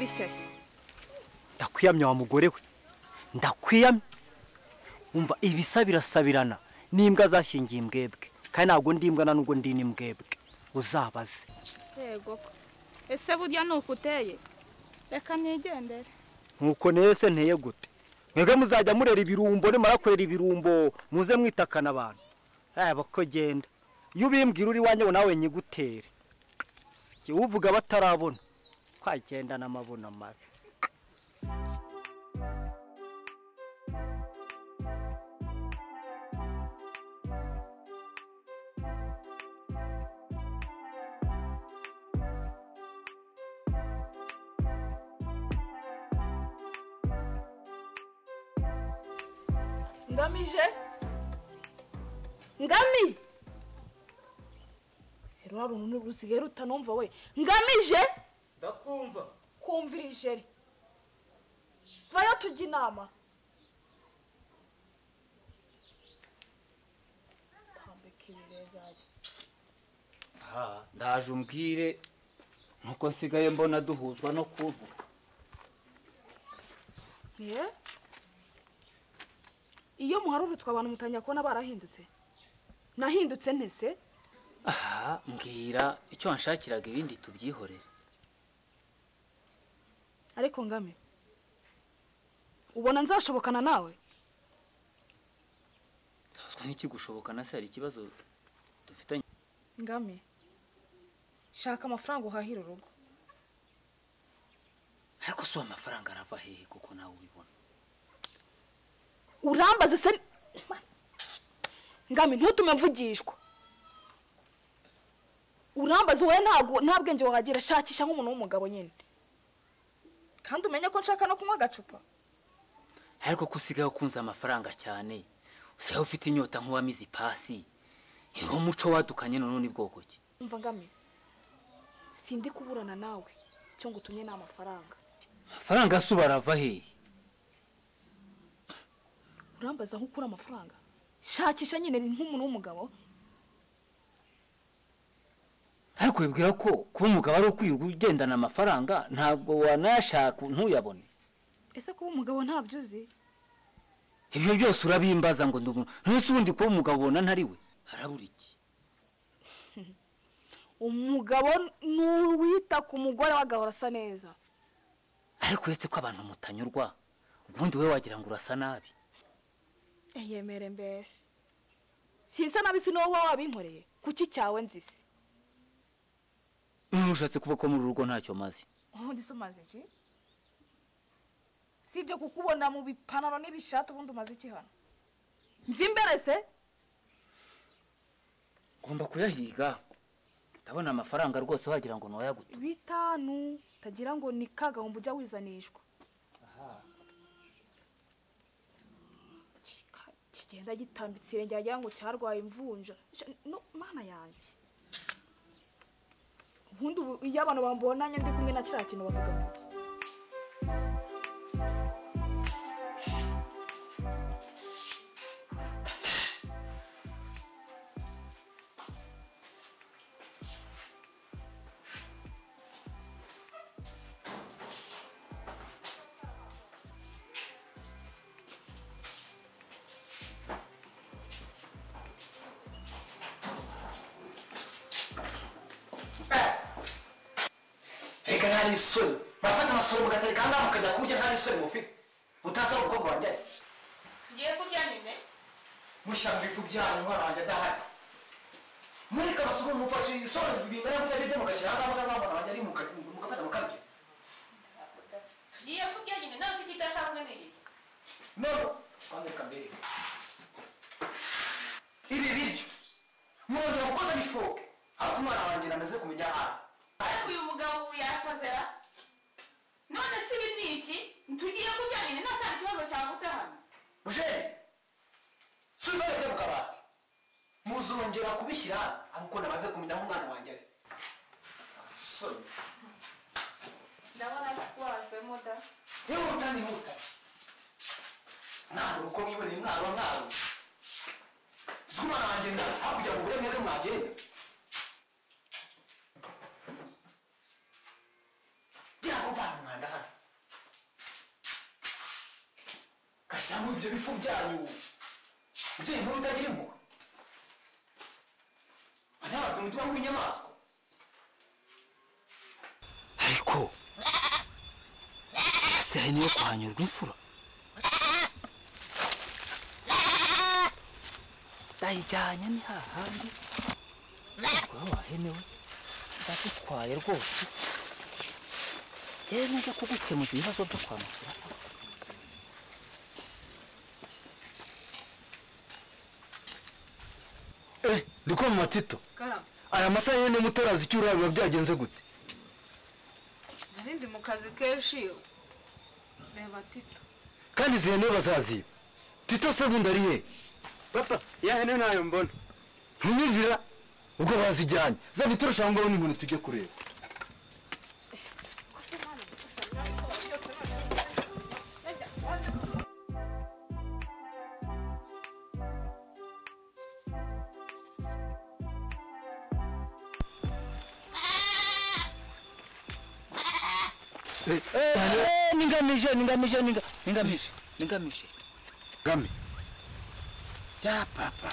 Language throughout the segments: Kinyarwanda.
ishyashya. Ndakwiyamye wa mugore we. Ndakwiyamye. Umva ibisa birasabirana n'imbwa zashingiye imbwebwe. Kandi ntabwo ndimbwa na nubwo ndi n'imbwebwe. Uzabaze. Yego. Ese burya nukuteye. Reka nigendere. Nkuko nese nteye gute? Mwebwe muzajya murera ibirumbo nimara kurera ibirumbo muze mwitakana abantu. Bako genda. Iyo ubimbwira uri wanjye nawe nyigutere. Siki uvuga batarabona. Kwagenda n'amabona mabi. Ngamije? Ngami? Serwa rununi rusigera utanumva we. Ngamije? Ndakumva. Kumvirije. Vayo tujya inama. Tambeke birezaje. Ndaje umbwire nuko nsigaye mbona duhuzwa no kuvuga. Iyo muharurutswa abantu mutanya kubona barahindutse. Nahindutse ntese? Mbwira icyo wanshakiraga ibindi tubyihorera. Ariko Ngami, ubona nzashobokana nawe? Zazwa n'iki gushobokana se hari ikibazo dufitanye? Ngami, shaka amafaranga uhahira urugo. Ariko so amafaranga arava hehe kuko nawe ubibona? Urambaze se Ngami ntutume mvugishwa. Urambaze wowe nta bwenge wahagira shakisha nk'umuntu w'umugabo nyine. Kandi umenye ko nshaka no kunywa gacupa. Ariko kusigaye ukunze amafaranga cyane. Usaye ufite inyota nk'uwamize ipasi. Iyo muco wadukanye none bwoko ki? Umva Ngami. Sindi kuburana nawe. Cyo ngutumye n'amafaranga. Amafaranga asubarava hehe? Urambaza nko kuri amafaranga. Shakisha nyine nk'umuntu w'umugabo. Ariko wibwira ko kuba umugabo ari ukwigendana amafaranga ntabwo wanashaka ntuyabone. Ese kuba umugabo ntabyo uzi? Ibyo byose urabimbaza ngo ndumuntu. Ntese ubundi kuba umugabo ubona ntari we. Harabura iki? Umugabo nuwita ku mugore wagahora asa neza. Ariko uretse ko abantu mutanyurwa ubundi we wagira ngo urasa nabi. Yemere mbese. Sinsa nabi sinoho wabinkoreye. Kuki cyawe nzisi? Nushatse kuva ko muri rugo ntacyo mazi. Ubundi sumaze iki? Sibyo kukubona mu bipanaro n'ibishatu ubundi umaze iki hano? Mvi imbere se? Ngomba kuyahiga. Ndabona amafaranga rwose wagira ngo noya guto. 5 tagira ngo ni kaga ngo ujya wizanishwa. Kigenda gitambitse irenge yagira ngo cyarwaye imvunja. No mana yanjye. Ubundi iyo abantu bambonanye ndi kumwe na kiriya kintu bavuga iki? Ntari isoni bafata amasoro mugatari kandi mukajya kurya ntari isoni mufite utaza gukobwa wanjye Ngiye kurya nyine mushaka bifu byanyu nkoranje dahari muri kabasuko mufashe isoni bingana kujya bide mugashira hanga mutazabona wanjye ari mugafata mukarya Tugiye kurya nyine nasi kidasanzwe n'iki No kwande kambere Ibi biryo mwongera gukoza bifoke ariko umwana wanjye namaze kumenya aha uyu mugabo yasazera none sibi niki tugiye kurya nyine nasanga ikibazo cyavutse hano Muje Suzana byo mukabati muzongera kubishyira ariko namaze kumenya aho umwana wanjye ari Sorry ndabona twajwemo da Huta Naro uko mwibone naro Zumana wanjye nda hakujya mu buremere mwagenda Jya kuvana umwanda hano Bashyiramo ibyo bifu byanyu ibyo inkuru utagira impuhwe bajya bafite umutima w'inyamaswa ariko se hari niyo kuhanyurwa imfura ndayijyanye ni hahandi kuba wahenewe ndagutwaye rwose yewe nujya kugukemuza ibibazo byo kwa masura ndiko mu matito aya masaha yene mutarazi cyura biba byagenze gute narindi mu kazi kenshi reba Tito kandi zihene bazaziba Tito se bundi ari he papa ya hene nayo mbona ntunyumvira ubwo bazijyanye zana iturusha ngo n'inkoni tujye kureba ningamije game ya papa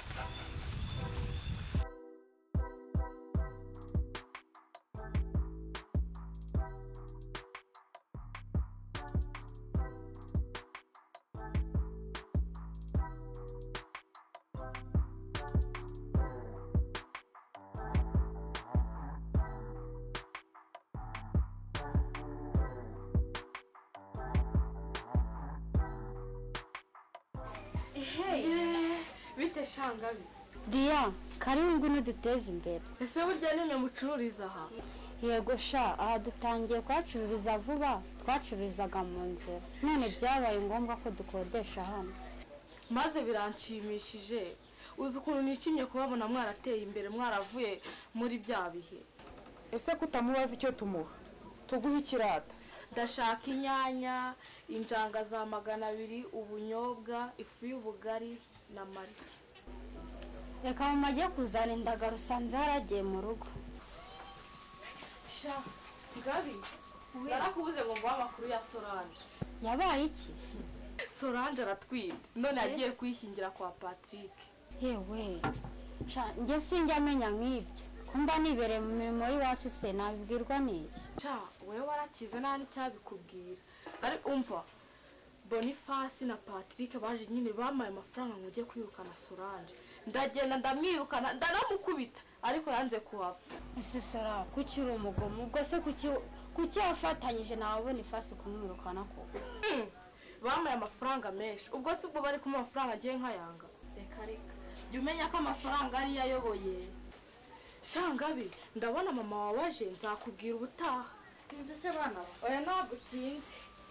bite shangabi Dia, karibu ngwino duteze imbere. ese burya nimwe mucururiza aha Yego sha, aha dutangiye kwacururiza vuba, twacururizaga mu nzira. None byabaye ngombwa ko dukodesha hano. maze biranshimishije uzi ukuntu nishimye kubabona mwarateye imbere mwaravuye muri bya bihe. Ese kutamubaza icyo tumuha tuguha ikirata? Ndashaka inyanya, injanga za 200, ubunyobwa, ifu y'ubugari na mariti. Reka mama ajye kuzana indagara usanze haragiye mu rugo. Sha, Gabi, narakubuze ngo nguhe amakuru ya Solange. Yabaye iki? Solange aratwite, none yagiye kwishingira kwa Patrick. Yewe, sha njye sinjya amenya nk'ibyo. Kumba nibereye mu mirimo y'iwacu se nabibwirwa n'iki? Cha, wewe warakize nta n'icyabikubwira. Ari umva, Boniface na Patrick baje nyine bamaye amafaranga ngo ujye kwirukana Solange. Ndagenda ndamwirukana ndaramukubita ariko yanze kuhava. Ese Sora, kuki uri umugomo? Ubwo se kuki wafatanyije nawe Boniface kumwirukana ko? Bamaye amafaranga menshi. Ubwo se ubwo bari kuma amafaranga agiye nkayanga. Reka reka. Jya umenya ko amafaranga ari yayoboye. Shangabi, ndabona mama wawe aje nzakubwira ubutaha. Tinze se bana? Oya ntabwo tinze.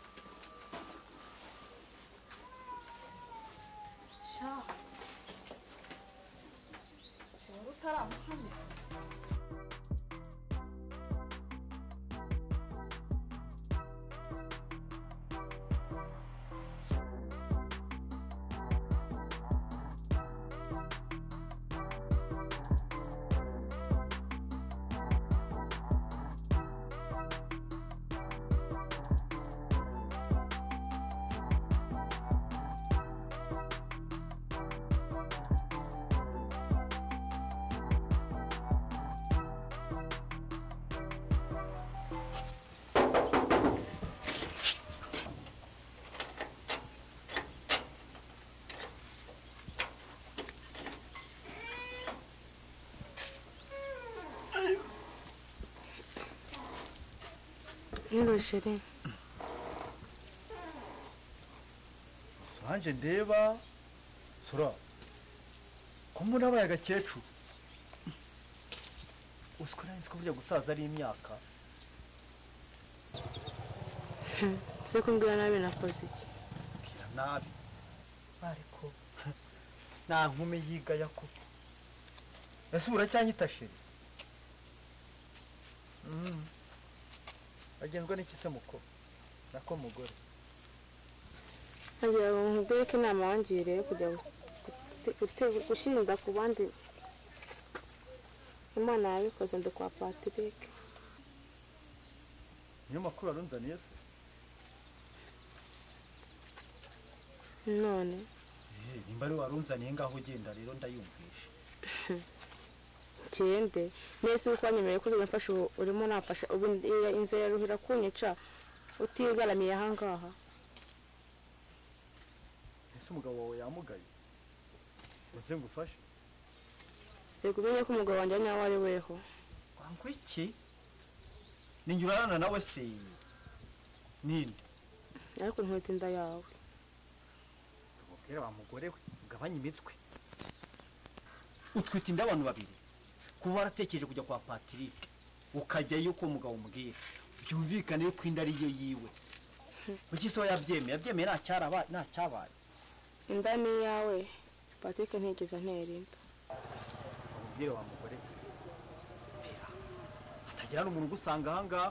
Sha. Shora utaramuhamya. Nino sheri. Solange ndeba Sora ko mbona abaye agakecuru usiko nzi ko burya gusaza ari imyaka Se kumbwira nabi nakoze iki? kira nabi ariko nta nkume yiga yako ese uracyanyita sheri agenzwa n'iki se muko nako mugore Hagiye nkubwiye ko inama wangiriye kujya gushinga ku bandi. Imana yabikoze ndo kwa Patrick. niyo makuru arunzaniye se none nimba ari warunzaniye ngaho ugenda rero ndayumvisha. kende nese uko wanyemereye ko uzamfasha urimo nafasha ubu inzira yaruhira kunyica utigaramiye aha ngaha. ese umugabo wawe yamugaye uze ngufashe? reka umenye ko umugabo wanjye nyawe ari weho. wangwa iki? ninjurana nawe se ninde? ariko ntwite inda yawe. umubwira wa mugore we ugabanye imitwe. utwite inda abantu babiri kuba waratekereje kujya kwa Patrick ukajyayo uko umugabo umubwira byumvikane yuko inda ari ye yiwe. kuki se yabyemeye nta cyabaye. inda ni iyawe Patrick ntigeze antera inda. umubwire wa mugore mvira hatagira n'umuntu ugusanga aha ngaha.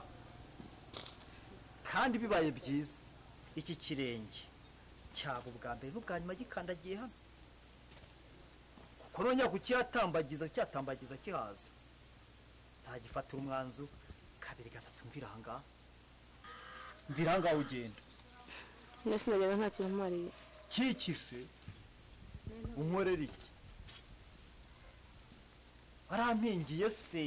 kandi bibaye byiza iki kirenge cyabo bwa mbere n'ubwa nyuma gikandagiye hano kuko nongera kukihatambagiza kihaza zagifatira umwanzu kabiri gatatu mvira aha ngaha ugenda. nese ndagenda nta kintu mpariye. kiki se unkorera iki? warampingiye se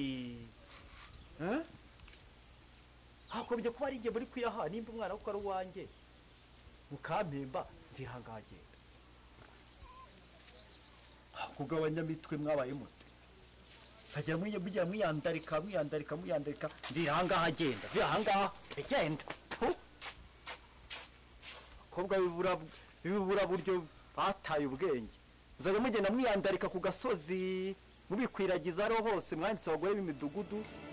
hakomeje kuba ari igihe muri kuyaha nimba umwana kuko ari uwanjye mukampemba mvira aha ngaha agenda. kugabanya mitwe mwabaye mute kagera mujya mwiyandarika mvira aha ngaha agenda. mvira aha ngaha agenda. abakobwa bibura buryo bataye ubwenge. muzajya mugenda mwiyandarika ku gasozi mubikwiragiza ariho hose mwanditse abagore b'imidugudu.